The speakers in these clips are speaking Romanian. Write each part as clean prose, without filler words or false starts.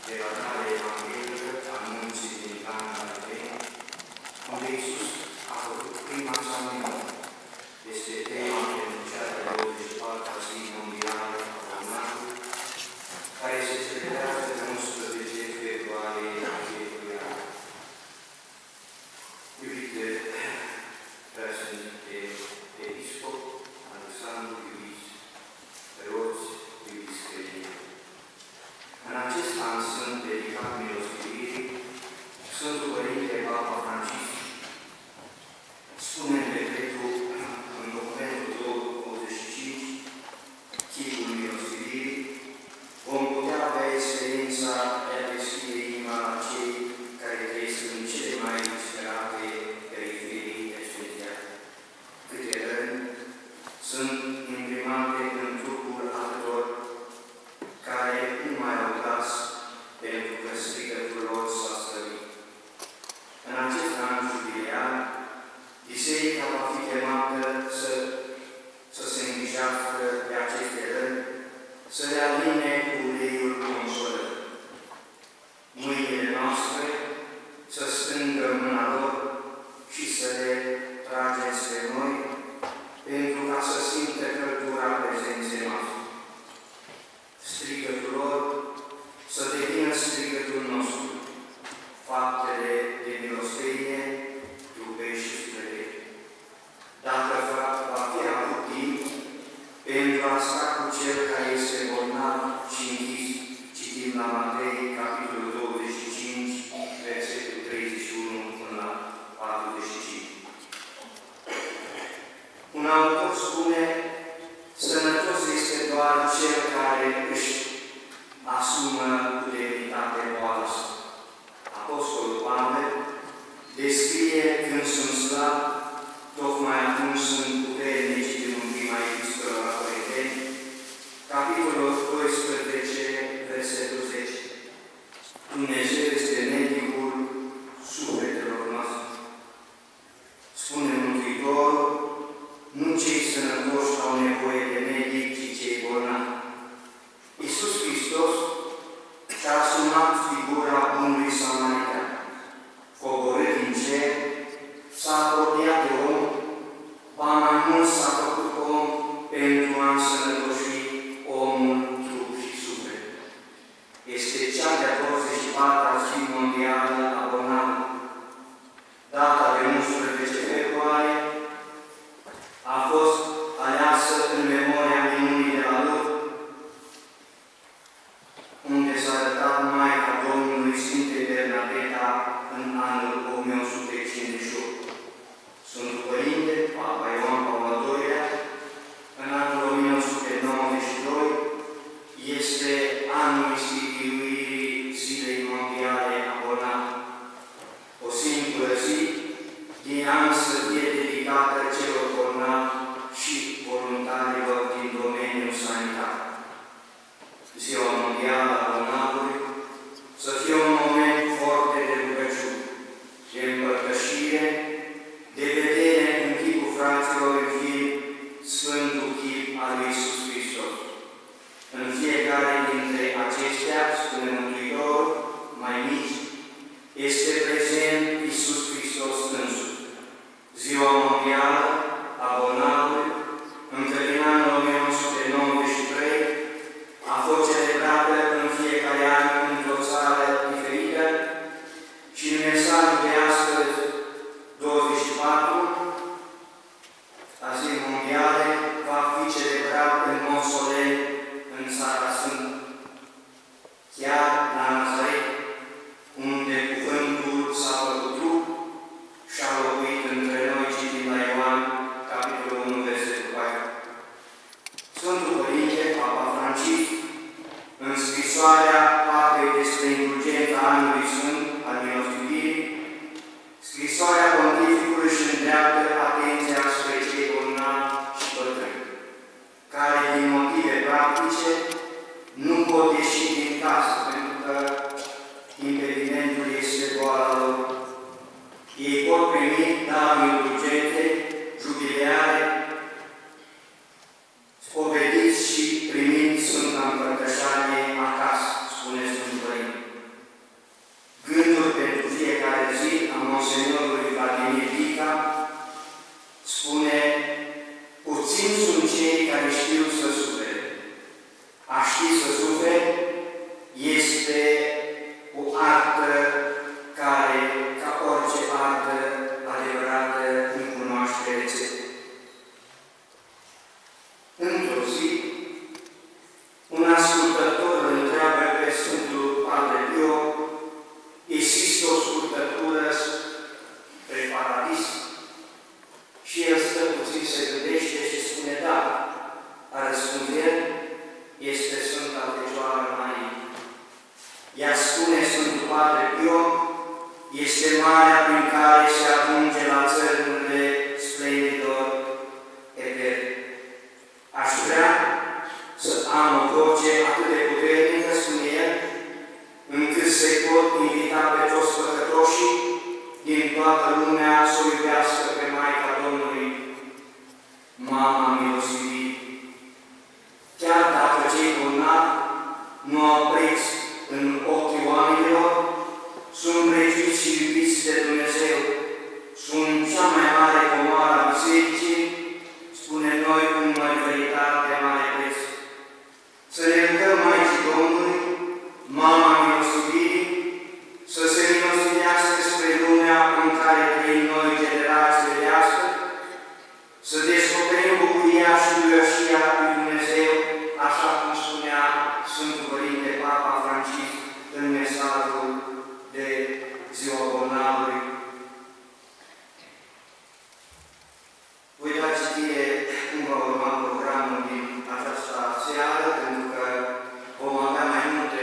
Povediți și primiți Sfânta Împărtășanie acasă, spune Sfântul Părinte. Padre Pio este marea prin care se ajunge la țărmurile splendidor etern. Aș vrea să am o voce atât de puternică, spune el, încât să-i pot invita pe toți păcătoșii din toată lumea să o iubească pe Maica Domnului, Mama Milostivirii. Chiar dacă cei bolnavi nu au preț în ochii oamenilor, sunt prețuiți și iubiți de Dumnezeu, sunt cea mai mare comoară a Bisericii, spune noi cu mărgăritar de mare preț. Să ne rugăm Maicii Domnului, Mama Milostivirii, să se milostivească spre lumea în care trăim noi, generațiile de astăzi, să descoperim bucuria și iubășia lui Dumnezeu, așa cum spunea Sfântul Părinte Papa Francisc în mesajul de Ziua Bolnavului. Voi da citire cum va urma programul din această seară, pentru că vom avea mai multe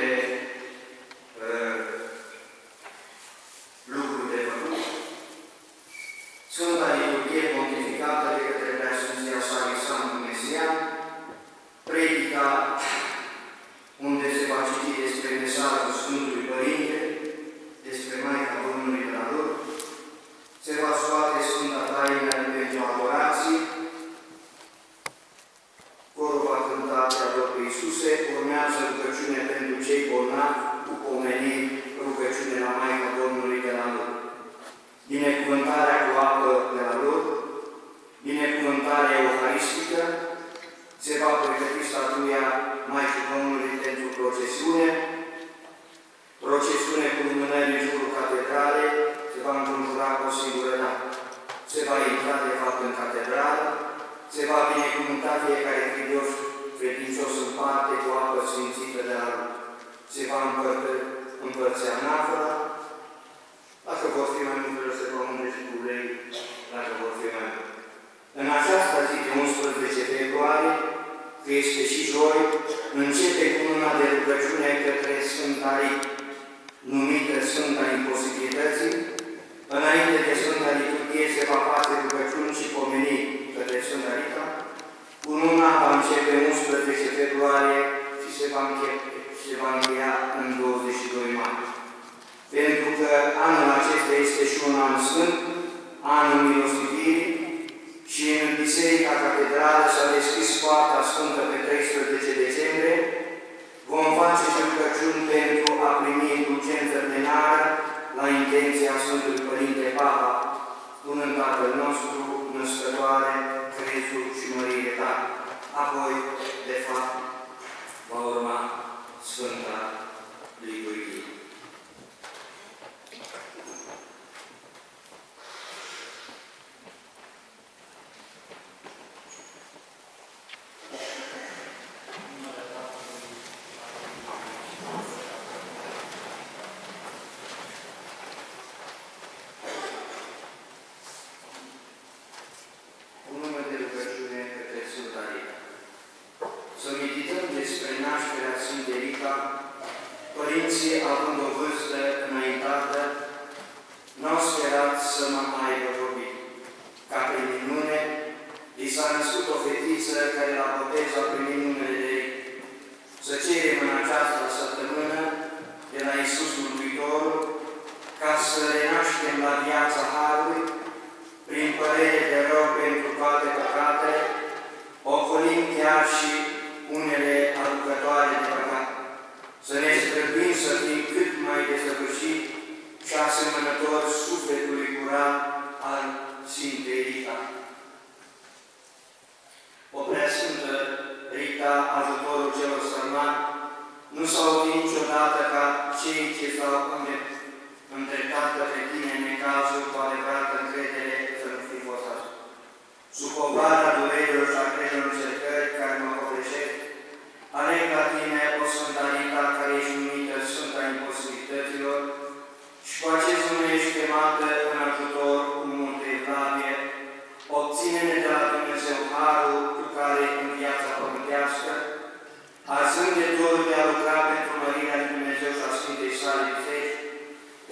lucruri de făcut. Sfânta Liturghie pontificată de către Preasfinția sa Alexandru Mesian, predica unde se va citi despre mesajul Sfântului Părinte, despre Maica Domnului de la Lourdes, se va scoate Sfânta Taină pentru adorații, corul va cânta Teador pe Iisuse, urmează rugăciune pentru cei bolnavi, cu pomeniri, rugăciune la Maica Domnului de la Lourdes. Binecuvântarea cu apă de la Lourdes, binecuvântarea euharistică, se va pregăti statuia Maicii Domnului pentru procesiune, procesiune cu lumânări în jurul catedralei, se va înconjura cu o singură dată. Se va intra, de fapt, în catedrală, se va binecuvânta fiecare credincios în parte cu apă sfințită de la Lourdes. Se va împărți anafora, dacă vor fi mai multe, se va unde și cu ulei, dacă vor fi mai multe. În această zi de 11 februarie, că este și joi, începe cu una de rugăciune către Sfânta Rita, numită Sfânta Imposibilității. Înainte de Sfânta Liturghie se va face rugăciuni și pomeniri către Sfânta Rita. Cununa va începe 11 februarie și se va încheia în 22 mai. Pentru că anul acesta este și un an sfânt, anul Milostivirii, și în Biserica Catedrală s-a deschis poarta Sfântă pe 13 decembrie, vom face și rugăciuni pentru a primi indulgență plenară la intenția Sfântului Părinte Papa, spunând Tatăl nostru, născătoare, crezul și mărire ta. Apoi, de fapt, va urma Sfânta Liturghie. Părinții, având o vârstă înaintată, n-au sperat să mă aibă copii. Ca prin minune, li s-a născut o fetiță care la botez a primit numele de Rita. Să cerem în această săptămână de la Iisus Mântuitorul, ca să renaștem la viața Harului, prin părere de rău pentru toate păcatele, ocolim chiar și unele aducătoare de păcat. Să ne străduim să fim cât mai desăvârșit și asemănători sufletului curat al Sfintei Rita. O preasfântă Rita, ajutorul celor sărmani, nu s-au auzit niciodată ca cei ce s-au îndreptat către tine în necazul cu adevărată încredere să nu fi fost așa. Sub povara durerilor și a crezilor încercări care mă copleșesc, aleg la tine o Sfânta Rita, care ești numită Sfânta Imposibilităților, și cu acest nume ești chemată în ajutor cu multă evlavie. Obține-ne de la Dumnezeu harul cu care în viața pământească, arzând de dorul de a lucra pentru mărirea lui Dumnezeu și a Sfintei sale biserici,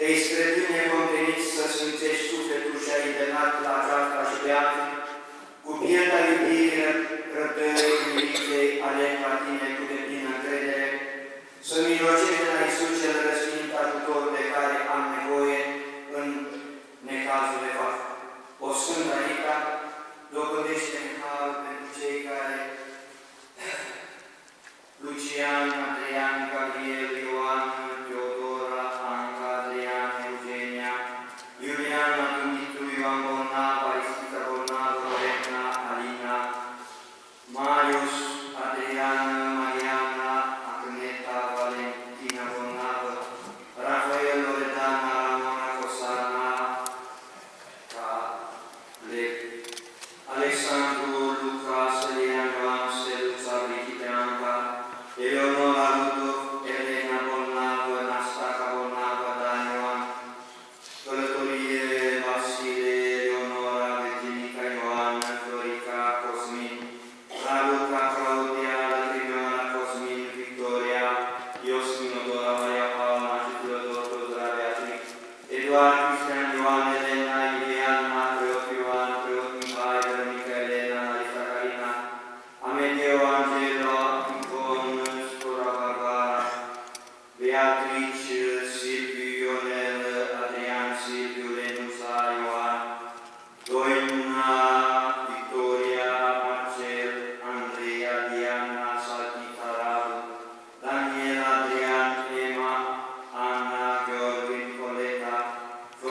te-ai străduit necontenit să sfințești sufletul și ai îndemnat la aceasta și pe alții, cu pielea iubirii, răbdării, milinței, alerg la tine cu deplină încredere, să milogești de la Iisus cel răsfinit ajutor de care am nevoie în necazul de fapt. O Sfântă Rita, dobândește în har pentru cei care Lucian, Adrian, Gabriel, Ioan, Teodora, Anca, Adrian, Eugenia, Iuliana, Dumitru, Ioan Bolnav, Aristita Bolnav, Lorena, Alina, Marius, Adriana, Mariana, Agneta, Valentina Bolnav, Rafael, Loredana, Ramona, Cosana, Alexandru, Luca, Selian, Ioan, Steluța, Brigitte, Anca, Eleonora, Ludov, Elena Bolnav, Nastaca Bolnav, Dan Ioan, Călătorie, Vasile, Eleonora, Virginica, Ioan, Florica, Cosmin, Raluca, Claudia, Lătrimioara, Cosmin, Victoria, Iosmin, Odora, Maria Paula, și Teodor, Teodora, Beatric, Eduard, Cristian, Ioan, Elena, Iliana, Preot Ioan, Preot Mihai, Veronica, Elena, Marisa, Carina, Amedeo, Angela, Ivon, Stora Barbara, Beatrice, Silviu, Ionel, Adrian, Silviu, Lenuța, Ioan, Doina, Victoria, Marcel, Andreea, Diana, Saltita, Radu, Daniel, Adrian, Emma, Ana, Gheorghe, Nicoleta,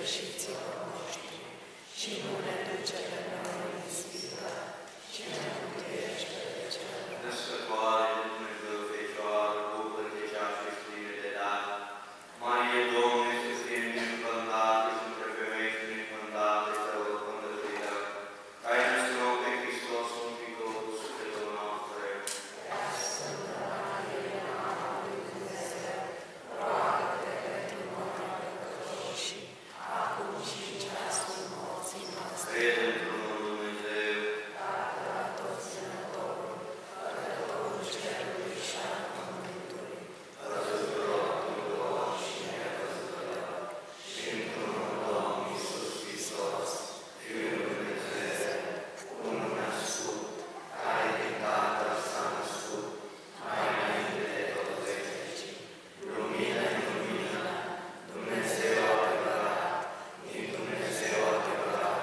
greșiților noștri și nu ne duce pe noi în ispită, ci ne mântuiește de cel rău. Născătoare de Dumnezeu Fecioară, bucură-te cea și plină de dar. Marie Domnului, să fie binecuvântată și între femei și binecuvântată este roadă pântătului tău, care ne-ai născut pe Hristos, Mântuitorul sufletelor noastre. Sfântă Marie, Mama lui Dumnezeu, roagă-te pentru noi păcătoși, acum și în ceasul morții noastre. Crede într-unul Dumnezeu, Tatăl Atotținătorul, Făcătorul cerului și al pământului, răzătorul tuturor și nevăzător, și într-unul Domn Iisus Hristos, Fiul lui Dumnezeu, unul născut, care din Tatăl s-a născut, mai înainte de tot vecii, lumină în lumină, Dumnezeu adevărat, din Dumnezeu adevărat,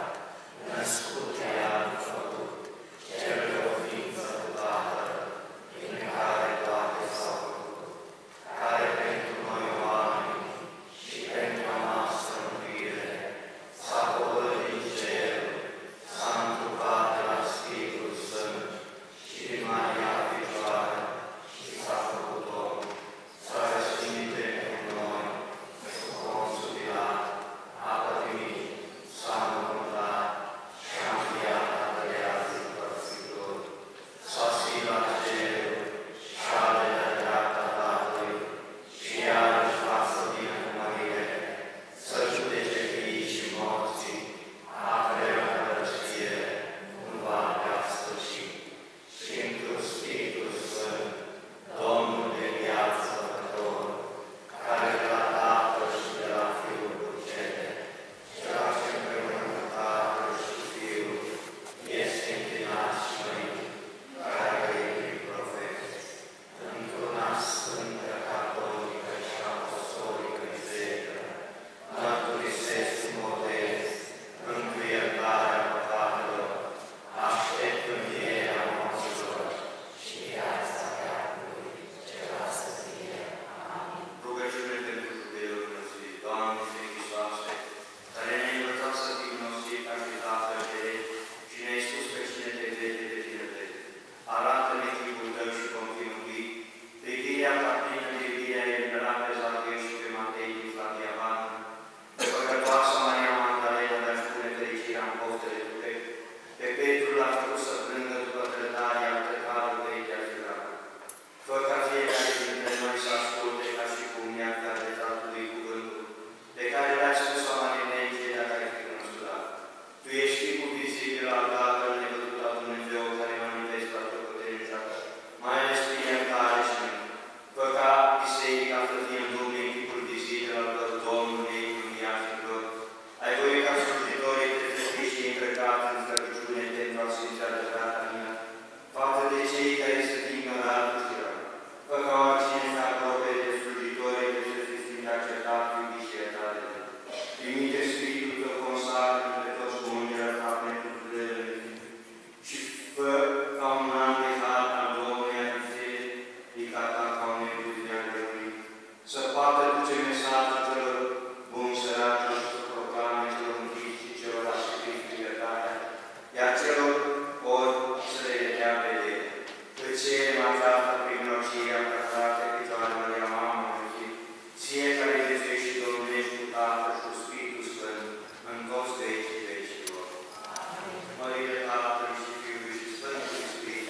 născut iar făcut, cel de o ființă cu Tatăl, prin care toate s-au făcut, care pentru noi oameni și pentru a noastră mântuire s-a coborât din cer, s-a întrupat de la Spiritul Sfânt și din Maria Fecioară și s-a făcut om, s-a răstignit pentru noi, sub Ponțul Pilat, a pătimit, s-a înmormântat și a înviat a treia zi părțitor, s-a sfit la ceruri și a de la dreapta Tatălui și iarăși va să vină cu mărire, să judece fiii și morții, a cărei împărăție nu va avea sfârșit. Și într-un Spiritul Sfânt, Domnul de viață făcător, care de la Tatăl și de la Fiul procede, cel ce împreună cu Tatăl și cu Fiul este închinat și mărit, care a grăit prin profeți, într-una sfântă, catolică și apostolică biserică, mărturisesc în botez, pentru iertarea păcatelor, aștept învierea morților și viața veacului, ce va să fie. Amin. Rugăciune pentru judeul noștri, Doamne Hristoase, care ne-ai învățat să fim noștri ca și Tatăl Ceresc și ne-ai spus pe cine te vede de tine vede. Arată-ne chipul tău și vom fi mântuit. Privirea ta plină de iubire ai eliberat pe Zachieu și pe Matei din Flavia Bană. Pe păcătoasa Maria Magdalena de a-și pune fericirea în poftele tale. Pe Petru l-a făcut să plângă după trădarea altă vechea și dragă. Fă ca fiecare dintre noi să asculte ca și cum ea care de Tatălui cuvântul, pe care l-ai spus la Marinenție dacă ai fi cunoscut. Tu ești chipul vizibil al Tatăl nevăzut al Dumnezeu care manifestă puterea ta, mai ales prin iertare și mână. Fă ca biserica să fie în lume în chipul vizibil al Domnului în viață și glor. Ai voie ca slujitorii de treziști și îmbrăcați în slăbiciune pentru a sfinți adevărata mea, față de cei care se ignorați și rău. Fă ca oricine se apropie de slujitorii de să se simte acceptat, iubit și iertat de tine. Trimite Spiritul tău consacră pe toți bunii rătat pentru puterile și fă ca un an de har al Domnului a biserică, ridicata ca un entuziasm de unii, să poată duce mesajul celor buni săraci și să proclame celor închiși și celor ascuțiți libertatea, iar celor ori să le dea vedere. Îți cerem aceasta prin nocirea păcate Picioare Maria Mama Lui, ție care viețuiești și domnești cu Tatăl și cu Spiritul Sfânt, în toți vecii vecilor. Mărire Tatălui și Fiului și Sfântului Spirit,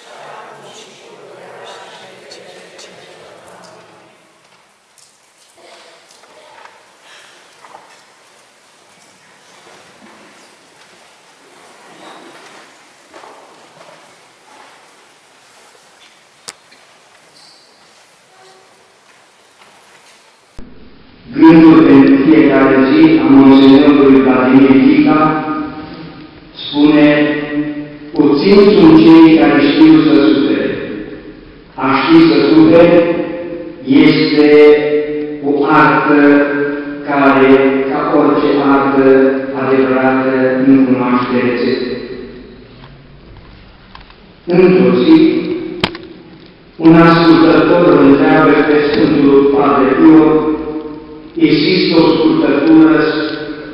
Gândul pentru fiecare zi a Monsenorului Vladimir Chica spune: puțini sunt cei care știu să sufere. A ști să sufere este o artă care, ca orice artă adevărată, nu cunoaște rețete. Într-o zi, un ascultător îl întreabă pe Sfântul Padre Pio: există o scurtătură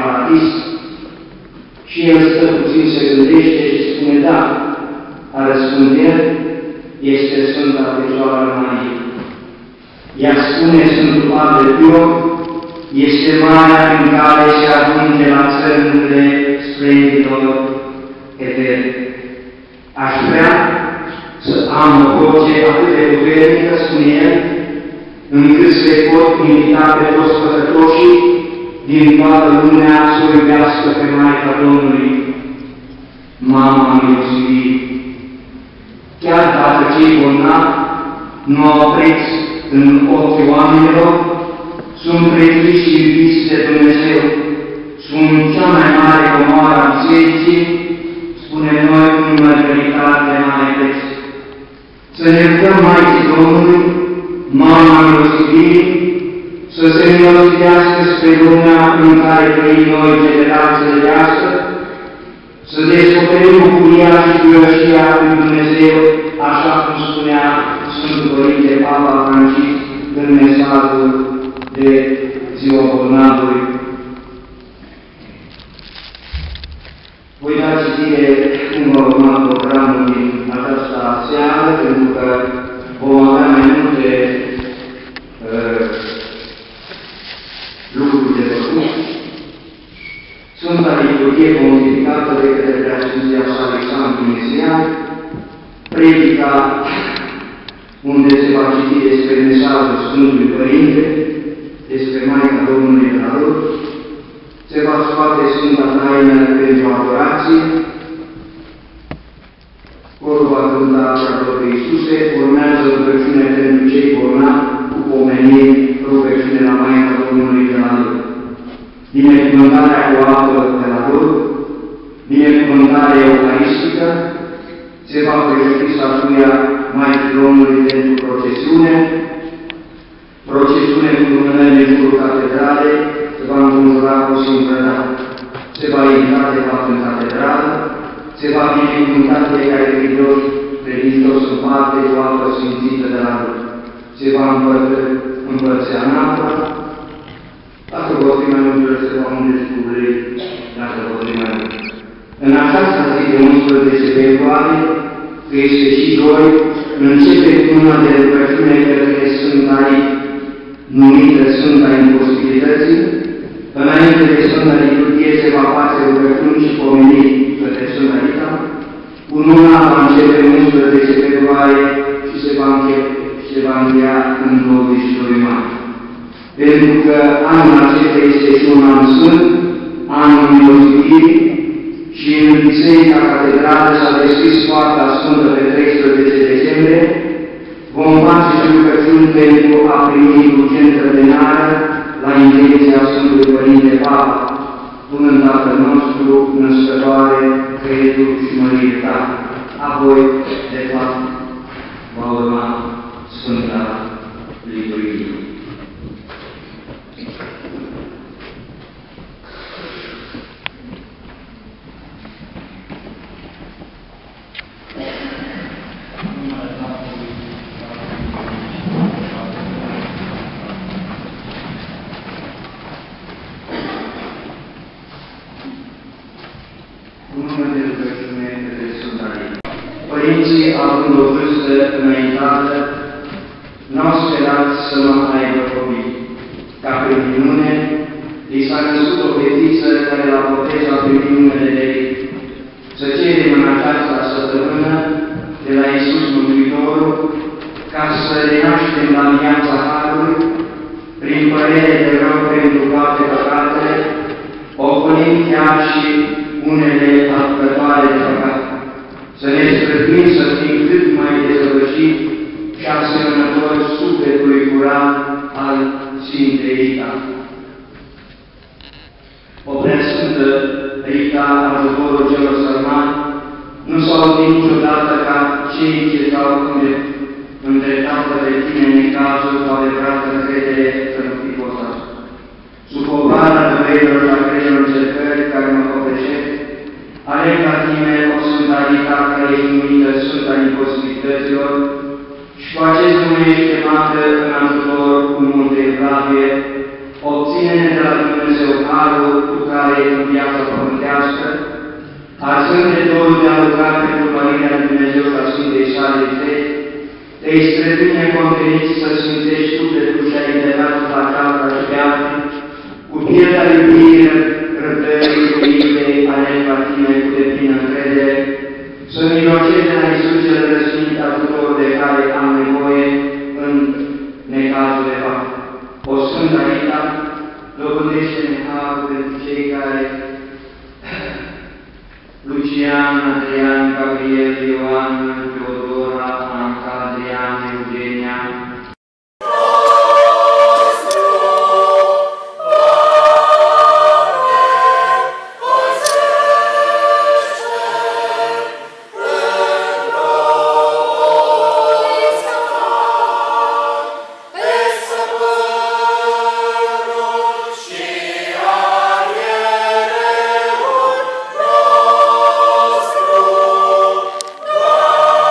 paradis. Și el stă puțin, se gândește și spune, da, a răspunde el, este Sfânta Fecioară Marie. Ea spune Sfântul Pavel Iob, este marea în care se ajunge la țărmurile splendidor eterne. Aș vrea să am o voce atât de puternică, spune el, încât se pot invita pe toți păcătoșii din toată lumea să o iubească pe Maica Domnului, Mama Milosivirii. Chiar dacă cei bolnavi nu au preț în ochii oamenilor, sunt prețuiți și iubiți de Dumnezeu, sunt cea mai mare comoară a bisericii, spune noi cu mărgăritate mai preț. Să ne rugăm Maicii Domnului, Mama Milosivirii, să se milosivească spre lumea în care trăim noi generațiile de astăzi, să descoperim bucuria și curăția lui Dumnezeu, așa cum spunea Sfântul Părinte Papa Francisc în mesajul de Ziua Bolnavului. Voi da citire cum va urma programul din această seară, pentru că vom avea mai multe lucruri de făcut. Sfânta Liturghie pontificată de către Preasfinția sa Alexandru Nezian, predica unde se va citi despre mesajul Sfântului Părinte, despre Maica Domnului de la Râd, se va scoate Sfânta Taină pentru adorație, corul va cânta Ceară pe Iisuse, urmează rugăciune pentru cei bolnavi cu pomeniri, rugăciune la Maica Domnului de la Râd. Binecuvântarea cu apă de la Râd, binecuvântarea eucaristică, se va pregăti statuia Maicii Domnului pentru procesiune, procesiune cu lumânări în jurul catedrale, se va înconjura cu Sfânta, se va invita de fapt în catedrală, se va binecuvânta fiecare credincios, credincios în parte cu apă sfințită de la Râd. Se va împărțea în apă, dacă vor fi mai multe, se va unde cu ulei, dacă vor fi mai multe. În această zi de 11 februarie, că este și joi, începe una de rugăciune către Sfânta Rita, numită Sfânta Imposibilității. Înainte de Sfânta Liturghie se va face rugăciuni și pomeniri către Sfânta Rita. Unul va începe 11 februarie și se va încheia în 22 mai. Pentru că anul acesta este și un an sfânt, anul milosivirii, și în Biserica Catedrală s-a deschis Poarta Sfântă pe 13 decembrie, vom face și rugăciuni pentru a primi indulgență plenară la intenția Sfântului Părinte Papa, punând Tatăl nostru, născătoare, credul și mărire ta. Apoi, de fapt, va urma Sfânta Liturghie. Părinții, având o vârstă înaintată, n-au sperat să mă aibă copii. Ca prin minune, li s-a născut o fetiță care la botez a primit numele de Rita. Să cerem în această săptămână de la Iisus Mântuitorul, ca să renaștem la viața Harului, prin părere de rău pentru toate păcatele, ocolind chiar și unele apucătoare de păcat. Să ne străduim să fim cât mai desăvârșiți și asemănători sufletului curat al Sfintei Rita. O preasfântă Rita, ajutorul celor sărmani, nu s-au auzit niciodată ca cei ce s-au îndreptat de tine în cazul cu adevărată încredere să nu fi postat. Sub povara durerilor și a creștilor încercări care mă copleșesc, aleg la tine o Sfânta Rita care e numită Sfânta Imposibilităților și cu acest nume ești chemată în ajutor cu multe evlavie, obține-ne de la Dumnezeu harul cu care în viața pământească, arzând de dorul de a lucra pentru Mărirea Dumnezeu la Sfintei sale vieți, te-ai străduine conveniți să sfințești sufletul și ai îndelat la cealaltă și pe alții, cu pielea iubirii, răbdării, iubitei, ale la tine cu deplină încredere, să milocești de la Iisus cel răsfinit ajutor de care am nevoie în necazurile voastre. O Sfântă Rita, dobândește-ne harul pentru cei care Lucian, Adrian, Gabriel, Ioan, Teodora, Anca, Adrian, Eugenia, Oh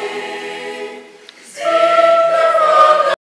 Amen.